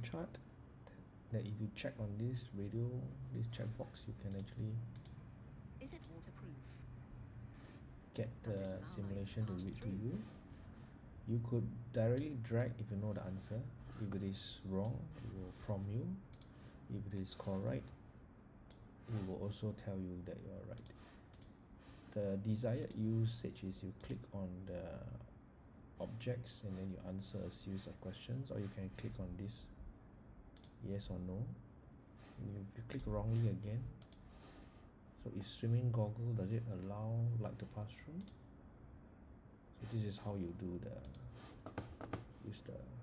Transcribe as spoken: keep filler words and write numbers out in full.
chart that if you check on this radio, this checkbox, you can actually Is it waterproof? get Does it the allow simulation light to to pass read to through? you. You could directly drag if you know the answer. If it is wrong, it will prompt you. If it is correct, it will also tell you that you are right. The desired usage is you click on the objects and then you answer a series of questions, or you can click on this yes or no. And if you click wrongly again, so is swimming goggle, does it allow light to pass through? So this is how you do the use the